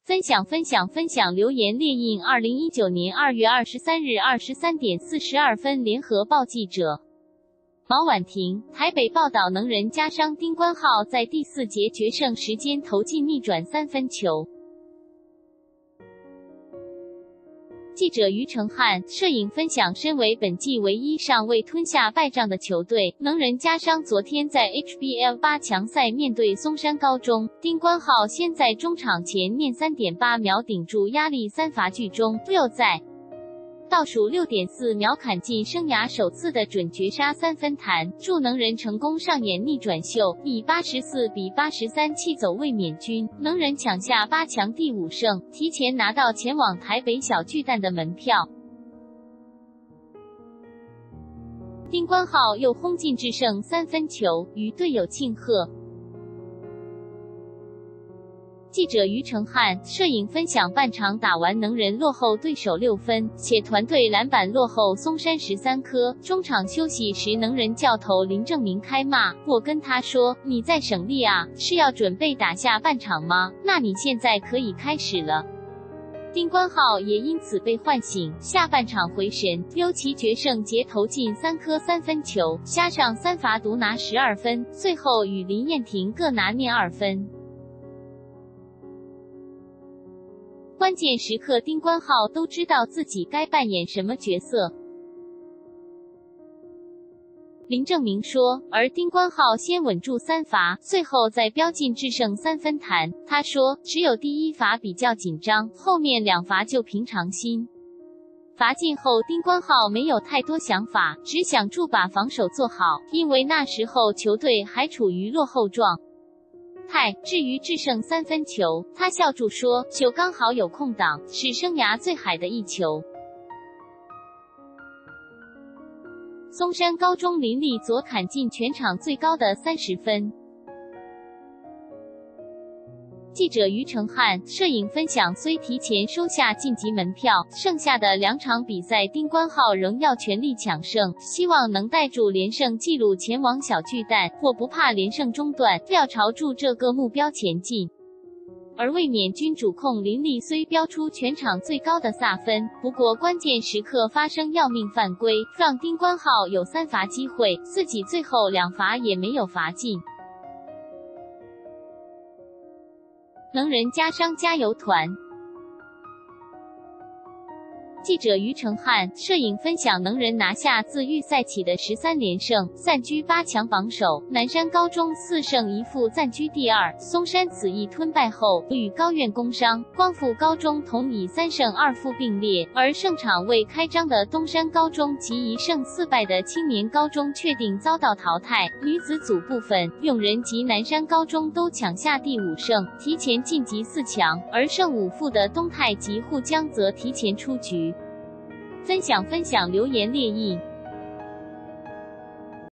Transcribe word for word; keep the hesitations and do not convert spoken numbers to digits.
分享分享分享留言列印二零一九年二月二十三日二十三点四十二分联合报记者毛婉婷，台北报道能人家商丁冠浩在第四节决胜时间投进逆转三分球。记者于承翰，摄影分享，身为本季唯一尚未吞下败仗的球队，能人家商昨天在 H B L 八强赛面对松山高中，丁冠浩先在中场前面 三点八秒顶住压力三罚聚中，又在倒数 六点四秒砍进生涯首次的准绝杀三分弹，助能人成功上演逆转秀，以八十四比八十三气走卫冕军，能人抢下八强第五胜，提前拿到前往台北小巨蛋的门票。丁冠浩又轰进制胜三分球，与队友庆贺。记者于承翰，摄影分享，半场打完能人落后对手六分，且团队篮板落后松山十三颗。中场休息时，能人教头林正明开骂，我跟他说，你在省力啊，是要准备打下半场吗？那你现在可以开始了。丁冠浩也因此被唤醒，下半场回神，溜其决胜节投进三颗三分球，加上三罚独拿十二分，最后与林彦廷各拿面二分。关键时刻，丁冠浩都知道自己该扮演什么角色。林正明说，而丁冠浩先稳住三罚，最后再飙进制胜三分弹。他说，只有第一罚比较紧张，后面两罚就平常心。罚进后，丁冠浩没有太多想法，只想住把防守做好，因为那时候球队还处于落后状态。至于制胜三分球，他笑住说，就刚好有空档，是生涯最海的一球。松山高中林立左砍进全场最高的三十分。记者于承翰，摄影分享，虽提前收下晋级门票，剩下的两场比赛丁冠浩仍要全力抢胜，希望能带住连胜纪录前往小巨蛋，或不怕连胜中断，要朝住这个目标前进。而卫冕军主控林立虽标出全场最高的萨分，不过关键时刻发生要命犯规，让丁冠浩有三罚机会，自己最后两罚也没有罚进。能人家商加油团。记者于承翰，摄影分享，能人拿下自预赛起的十三连胜，暂居八强榜首。南山高中四胜一负暂居第二，松山此役吞败后与高苑工商、光复高中同以三胜二负并列，而胜场未开张的东山高中及一胜四败的青年高中确定遭到淘汰。女子组部分，永仁及南山高中都抢下第五胜，提前晋级四强，而胜五负的东泰及沪江则提前出局。分享分享留言列印。